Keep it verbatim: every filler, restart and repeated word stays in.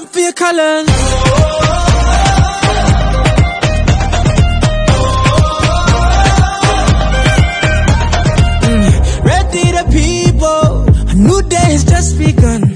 for your colors. Mm, ready the people, a new day has just begun.